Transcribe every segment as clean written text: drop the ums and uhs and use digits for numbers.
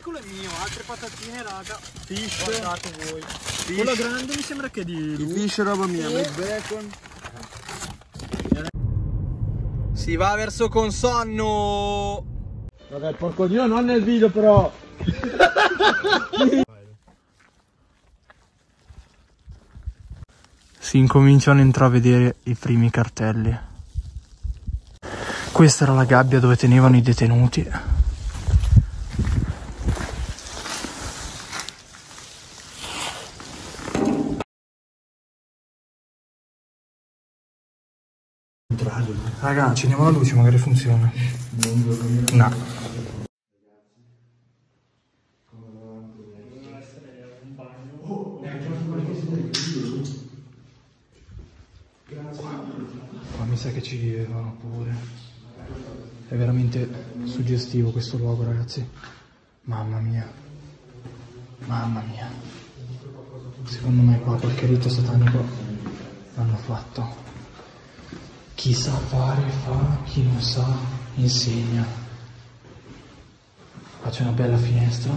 piccolo è mio, altre patatine raga. Fish. Guardate voi. Quello grande mi sembra che è di lui. Fish roba mia, Made bacon. Si va verso Consonno. Vabbè, porco dio, non nel video però. Si incominciano a intravedere i primi cartelli. Questa era la gabbia dove tenevano i detenuti. Raga, accendiamo la luce, magari funziona. No. Ma mi sa che ci vivevano pure. È veramente suggestivo questo luogo, ragazzi. Mamma mia. Mamma mia. Secondo me qua qualche rito satanico l'hanno fatto. Chi sa fare fa, chi non sa insegna. Qua c'è una bella finestra.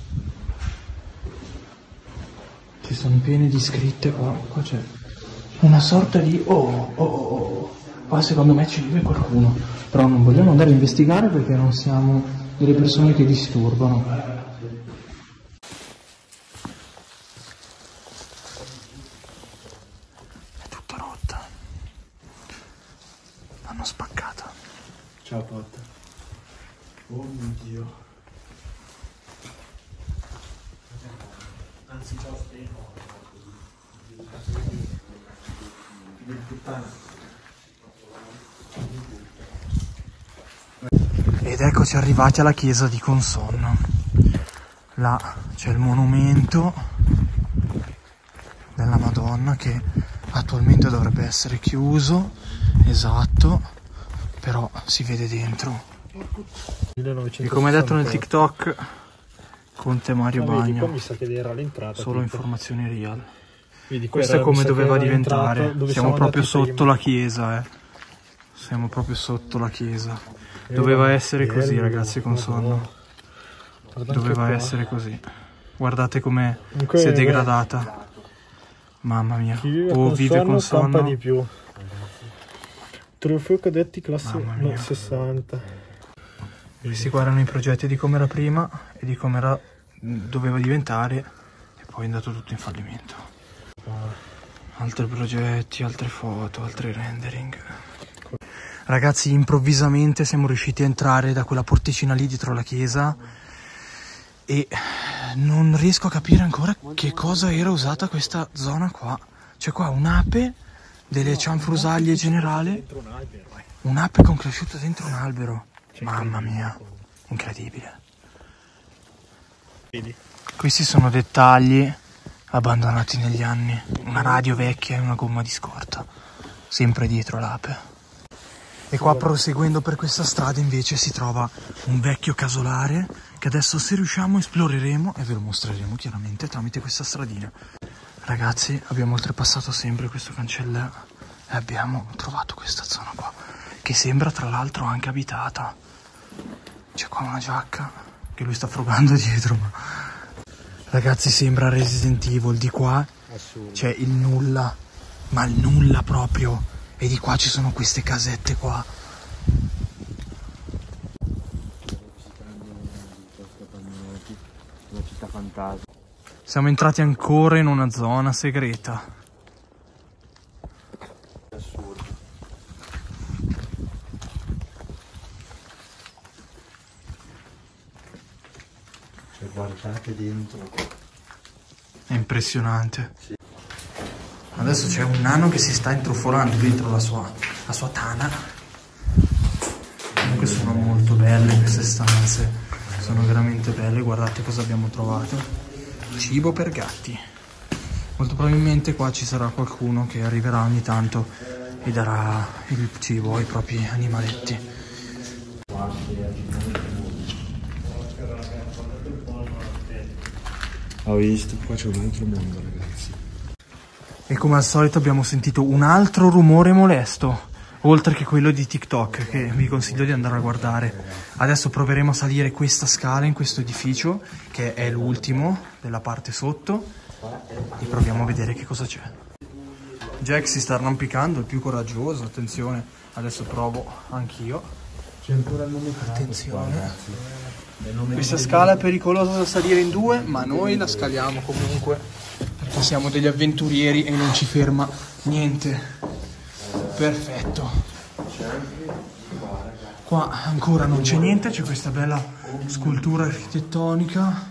Ci sono piene di scritte qua. Qua c'è una sorta di qua secondo me ci vive qualcuno, però non vogliamo andare a investigare perché non siamo delle persone che disturbano. È tutta rotta, l'hanno spaccata. Ciao Potta. Oh mio Dio. Anzi ciao Stefano. Ed eccoci arrivati alla chiesa di Consonno. Là c'è il monumento della Madonna che attualmente dovrebbe essere chiuso, esatto, però si vede dentro. E come detto nel TikTok, Conte Mario Bagno, mi sa che era l'entrata, solo informazioni real. Vedi, questo è come doveva diventare. Siamo proprio sotto la chiesa, siamo proprio sotto la chiesa. Doveva essere così, ragazzi, Consonno. Doveva essere così. Guardate com'è, si è degradata. Mamma mia. Vive Consonno. Di più. Trofeo cadetti classe 60. Questi qua erano i progetti di come era prima e di come era, doveva diventare, e poi è andato tutto in fallimento. Altri progetti, altre foto, altri rendering. Ragazzi, improvvisamente siamo riusciti a entrare da quella porticina lì dietro la chiesa e non riesco a capire ancora che cosa era usata questa zona qua. C'è qua un'ape delle cianfrusaglie generale, un'ape con cresciuto dentro un albero. Mamma mia, incredibile. Questi sono dettagli abbandonati negli anni. Una radio vecchia e una gomma di scorta, sempre dietro l'ape. E qua, proseguendo per questa strada, invece si trova un vecchio casolare che adesso, se riusciamo, esploreremo e ve lo mostreremo chiaramente tramite questa stradina. Ragazzi, abbiamo oltrepassato sempre questo cancello e abbiamo trovato questa zona qua, che sembra tra l'altro anche abitata. C'è qua una giacca che lui sta frugando dietro, ma... Ragazzi, sembra Resident Evil. Di qua c'è il nulla, ma il nulla proprio. E di qua ci sono queste casette qua. Una città fantasma. Siamo entrati ancora in una zona segreta. Assurdo. Cioè, guardate dentro. È impressionante. Sì. Adesso c'è un nano che si sta intrufolando dentro la sua tana. Comunque sono molto belle queste stanze, sono veramente belle. Guardate cosa abbiamo trovato: cibo per gatti. Molto probabilmente qua ci sarà qualcuno che arriverà ogni tanto e darà il cibo ai propri animaletti. Ho visto, qua c'è un altro mondo, ragazzi. E come al solito abbiamo sentito un altro rumore molesto. oltre che quello di TikTok, che vi consiglio di andare a guardare. Adesso proveremo a salire questa scala in questo edificio, che è l'ultimo della parte sotto, e proviamo a vedere che cosa c'è. Jack si sta arrampicando, il più coraggioso, attenzione, adesso provo anch'io. C'è ancora il nome. Attenzione. Questa scala è pericolosa da salire in due, ma noi la scaliamo comunque, perché siamo degli avventurieri e non ci ferma niente. Perfetto. Qua ancora non c'è niente, c'è questa bella scultura architettonica.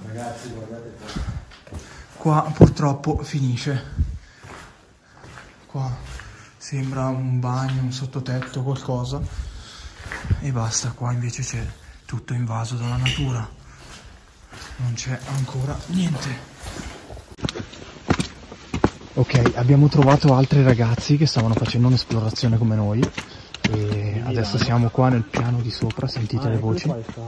Qua purtroppo finisce. Qua sembra un bagno, un sottotetto, qualcosa. E basta, qua invece c'è tutto invaso dalla natura. Non c'è ancora niente. Ok, abbiamo trovato altri ragazzi che stavano facendo un'esplorazione come noi. E adesso siamo qua nel piano di sopra, sentite le voci.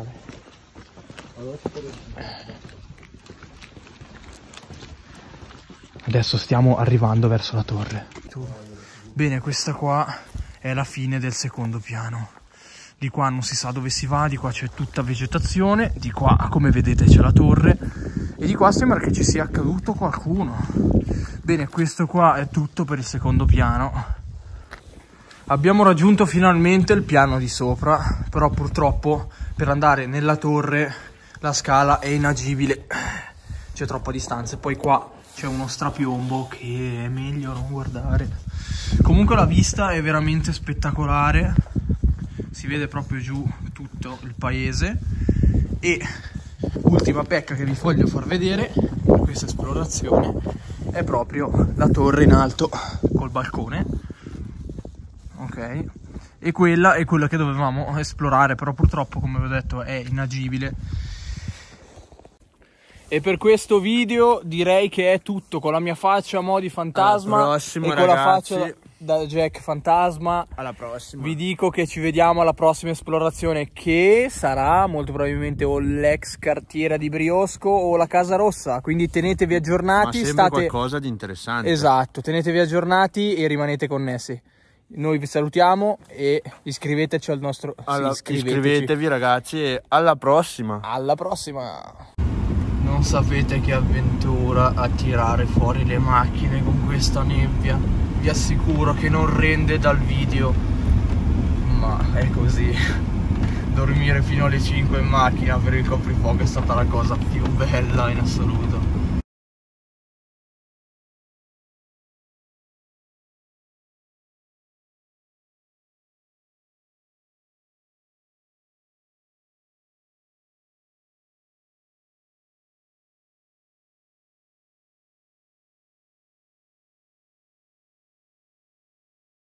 Adesso stiamo arrivando verso la torre. Bene, questa qua è la fine del secondo piano. Di qua non si sa dove si va, di qua c'è tutta vegetazione, di qua come vedete c'è la torre e di qua sembra che ci sia accaduto qualcuno. Bene, questo qua è tutto per il secondo piano. Abbiamo raggiunto finalmente il piano di sopra, però purtroppo per andare nella torre la scala è inagibile, c'è troppa distanza e poi qua c'è uno strapiombo che è meglio non guardare. Comunque la vista è veramente spettacolare, si vede proprio giù tutto il paese. E ultima pecca che vi voglio far vedere per questa esplorazione è proprio la torre in alto col balcone. Ok, e quella è quella che dovevamo esplorare, però purtroppo, come vi ho detto, è inagibile. E per questo video direi che è tutto, con la mia faccia a mo' di fantasma prossimo, e con ragazzi. la faccia da Jack fantasma. Alla prossima. Vi dico che ci vediamo alla prossima esplorazione, che sarà molto probabilmente o l'ex cartiera di Briosco o la Casa Rossa, quindi tenetevi aggiornati. Ma sembra qualcosa di interessante. Esatto, tenetevi aggiornati e rimanete connessi. Noi vi salutiamo e iscriveteci al nostro... Iscrivetevi ragazzi e alla prossima. Alla prossima. Non sapete che avventura a tirare fuori le macchine con questa nebbia. Vi assicuro che non rende dal video, ma è così. Dormire fino alle 5 in macchina per il coprifuoco è stata la cosa più bella in assoluto.